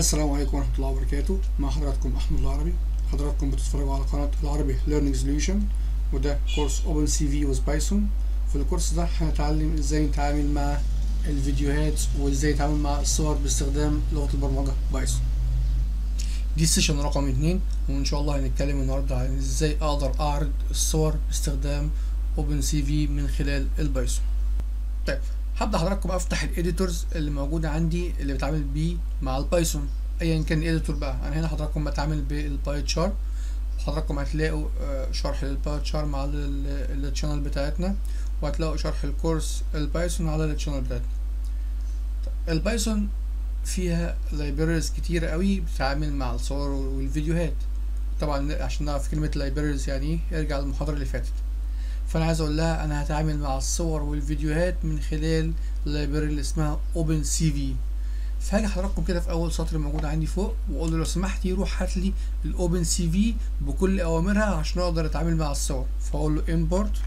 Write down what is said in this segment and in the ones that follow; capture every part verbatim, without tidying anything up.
السلام عليكم ورحمة الله وبركاته. مع حضراتكم أحمد العربي. حضراتكم بتتفرجوا على قناة العربي Learning Solution، وده كورس Open سي في with Python. في الكورس ده هنتعلم ازاي نتعامل مع الفيديوهات وازاي نتعامل مع الصور باستخدام لغة البرمجة بايثون. دي السيشن رقم اتنين، وإن شاء الله هنتكلم النهاردة عن ازاي أقدر أعرض الصور باستخدام Open سي في من خلال البايثون. طيب هبدأ حضراتكم أفتح الإديتورز اللي موجودة عندي اللي بتعامل بيه مع البايثون أيا كان الإديتور بقى. أنا هنا حضراتكم بتعامل بالباي تشار، حضراتكم هتلاقوا شرح للباي تشار مع الشانل بتاعتنا، وهتلاقوا شرح الكورس البايثون على الشانل بتاعتنا. البايثون فيها لايبريز كتيرة قوي بتتعامل مع الصور والفيديوهات. طبعا عشان نعرف كلمة لايبريز يعني ايه ارجع للمحاضرة اللي فاتت. فانا عايز اقول لها انا هتعامل مع الصور والفيديوهات من خلال اللايبراري اللي اسمها اوبن سي في. فهاجي حضراتكم كده في اول سطر موجود عندي فوق واقول له لو سمحت روح هات لي الاوبن سي في بكل اوامرها عشان اقدر اتعامل مع الصور. فاقول له امبورت.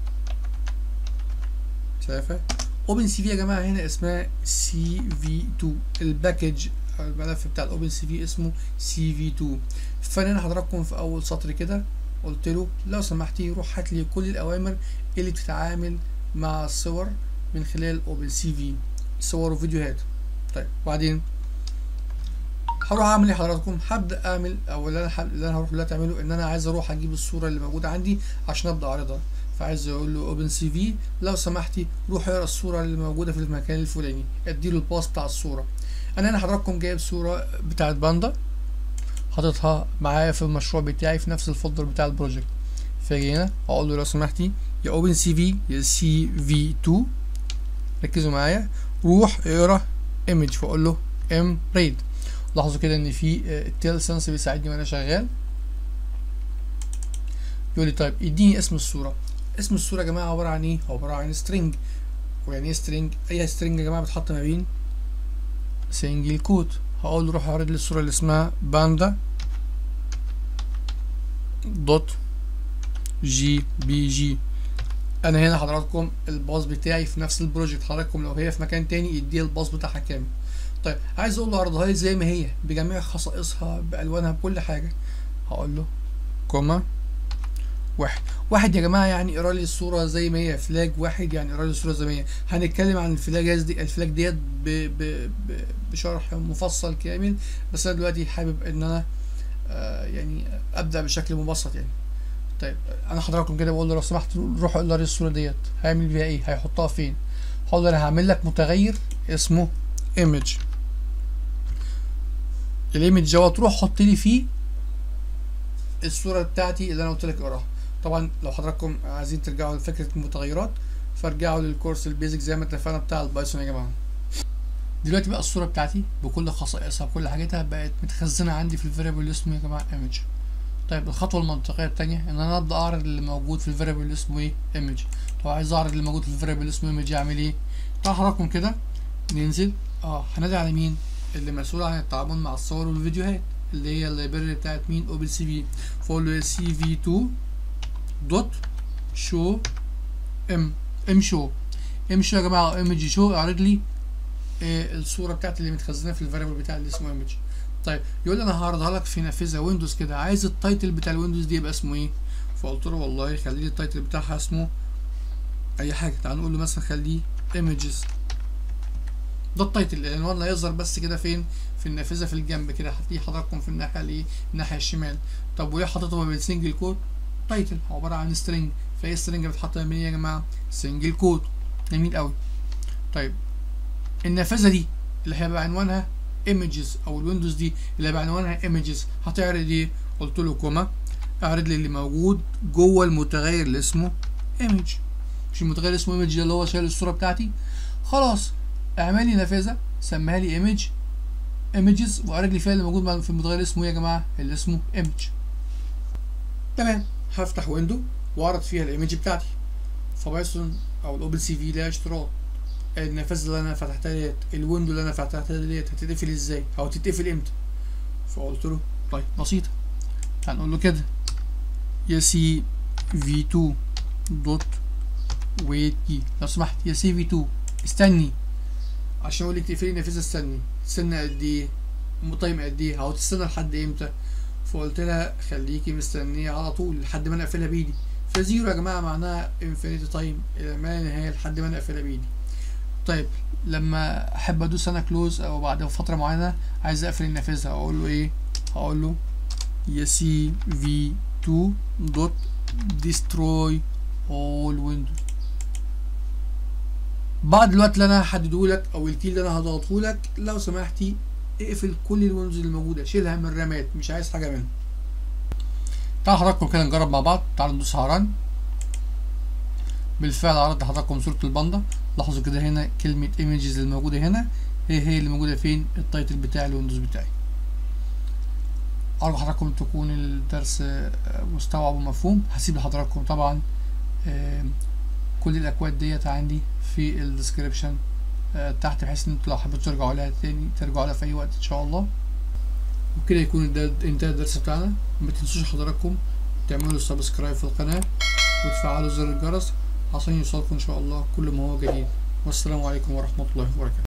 شايفه اوبن سي في يا جماعه هنا اسمها سي في تو، الباكج الملف بتاع الاوبن سي في اسمه سي في تو. فانا هنا حضراتكم في اول سطر كده قلت له لو سمحتي روح هات لي كل الاوامر اللي بتتعامل مع الصور من خلال اوبن سي في، صور وفيديوهات. طيب وبعدين هروح اعمل ايه حضراتكم؟ هبدا اعمل او اللي انا اللي انا هروح دلوقتي اعمله ان انا عايز اروح اجيب الصوره اللي موجوده عندي عشان ابدا اعرضها. فعايز اقول له اوبن سي في لو سمحتي روح اقرا الصوره اللي موجوده في المكان الفلاني، اديله الباص بتاع الصوره. انا هنا حضراتكم جايب صوره بتاعت باندا حاططها معايا في المشروع بتاعي في نفس الفولدر بتاع البروجكت. فاجي هنا اقول له لو سمحتي يا اوبن سي في يا سي في تو ركزوا معايا روح اقرا ايمج، فاقول له ام ريد. لاحظوا كده ان في التيل سنس بيساعدني وانا شغال. يقول لي طيب اديني اسم الصوره. اسم الصوره يا جماعه عباره عن ايه؟ عباره عن سترينج. ويعني ايه سترينج؟ اي سترينج يا جماعه بتحط ما بين سنجل كوت. هقول له روح اعرض لي الصوره اللي اسمها باندا دوت جي بي جي. انا هنا حضراتكم الباص بتاعي في نفس البروجكت، حضراتكم لو هي في مكان تاني يديها الباص بتاعها كامل. طيب عايز اقول له عرضها لي زي ما هي بجميع خصائصها بالوانها بكل حاجه. هقول له كوما واحد. واحد يا جماعه يعني اقرا لي الصوره زي ما هي، فلاج واحد يعني اقرا لي الصوره زي ما هي. هنتكلم عن الفلاجات دي الفلاج ديت بشرح مفصل كامل، بس انا دلوقتي حابب ان انا آه يعني ابدا بشكل مبسط يعني. طيب انا حضراتكم كده بقول له لو سمحت روح اقرا لي الصوره ديت، هيعمل بيها ايه؟ هيحطها فين؟ هقول له انا هعمل لك متغير اسمه ايمج. الايمج دوت روح حط لي فيه الصوره بتاعتي اللي انا قلت لك اقراها. طبعا لو حضراتكم عايزين ترجعوا لفكره المتغيرات فارجعوا للكورس البيزك زي ما اتفقنا بتاع البايثون يا جماعه. دلوقتي بقى الصوره بتاعتي بكل خصائصها بكل حاجاتها بقت متخزنه عندي في الفاريبل اللي اسمه يا جماعه ايمج. طيب الخطوه المنطقيه الثانيه ان انا ابدا اعرض اللي موجود في الفاريبل اللي اسمه ايه؟ ايمج. لو عايز اعرض اللي موجود في الفاريبل اللي اسمه ايمج اعمل ايه؟ طبعا حضراتكم كده ننزل اه هنادي على مين؟ اللي مسؤول عن التعامل مع الصور والفيديوهات اللي هي اللايبراري بتاعت مين؟ اوبن سي في. فاقول له سي في تو دوت شو ام ام شو ام شو يا جماعه ايمج شو اعرض لي إيه الصوره بتاعتي اللي متخزنه في الفاريبل بتاع اللي اسمه ايمج. طيب يقول لي انا هعرضها لك في نافذه ويندوز كده، عايز التايتل بتاع الويندوز دي يبقى اسمه ايه؟ فقلت له والله خلي لي التايتل بتاعها اسمه اي حاجه. تعال نقول له مثلا خليه ايمجز. ده التايتل العنوان اللي هيظهر بس كده فين؟ في النافذه في الجنب كده، هتلاقيه حضراتكم في الناحيه الايه؟ الناحيه الشمال. طب وليه حاططه ما بين سنجل كوت؟ تايتل عباره عن سترينج، فايه سترينج بتتحط ما بين يا جماعه؟ سنجل كوت. جميل قوي. طيب النافذه دي اللي هيبقى عنوانها ايمجز او الويندوز دي اللي هيبقى عنوانها ايمجز هتعرض ايه؟ قلت له كوما اعرض لي اللي موجود جوه المتغير اللي اسمه ايمج. مش المتغير اسمه ايمج ده اللي هو شايل الصوره بتاعتي؟ خلاص اعمل لي نافذه سميها لي ايمج ايمجز واعرض لي فيها اللي موجود في المتغير اسمه ايه يا جماعه؟ اللي اسمه ايمج. تمام هفتح ويندو واعرض فيها الايمج بتاعتي. فبايثون او الاوبن سي في ليها اشتراط. النافذه اللي انا فتحتها ديت الويندو اللي انا فتحتها ديت هتتقفل ازاي؟ او تتقفل امتى؟ فقلت له طيب بسيطه هنقول له كده يا سي في تو دوت ويت كي. لو سمحت يا سي في تو استني عشان اقول لك تقفلي النافذه. استني استنى قد ايه؟ تايم قد ايه او تستنى لحد امتى. فقلت لها خليكي مستنيه على طول لحد ما انا اقفلها بايدي. فزيرو يا جماعه معناها انفينيتي تايم، الى ما لا نهايه لحد ما انا اقفلها بايدي. طيب لما احب ادوس انا كلوز او بعد فتره معينه عايز اقفل النافذه، اقول له ايه؟ هقول له يسي في تو دوت ديستروي اول ويندوز. بعد الوقت اللي انا هحدده لك او الكي اللي انا هضغطه لك، لو سمحتي اقفل كل الويندوز اللي موجوده، شيلها من الرامات، مش عايز حاجه منها. تعالوا حضراتكم كده نجرب مع بعض. تعالوا ندوس على رن. بالفعل عرض لحضراتكم صوره الباندا. لاحظوا كده هنا كلمه ايمجز اللي موجوده هنا هي هي اللي موجوده فين؟ التايتل بتاع الويندوز بتاعي. ارجو حضراتكم تكون الدرس مستوعب ومفهوم. هسيب لحضراتكم طبعا كل الاكواد ديت عندي في الديسكريبشن تحت، بحيث ان انتوا لو حبيتوا ترجعوا لها تاني ترجعوا لها في اي وقت ان شاء الله. وبكده يكون انتهى الدرس بتاعنا. ما تنسوش حضراتكم تعملوا سبسكرايب في القناه وتفعلوا زر الجرس عشان يوصلكم ان شاء الله كل ما هو جديد. والسلام عليكم ورحمه الله وبركاته.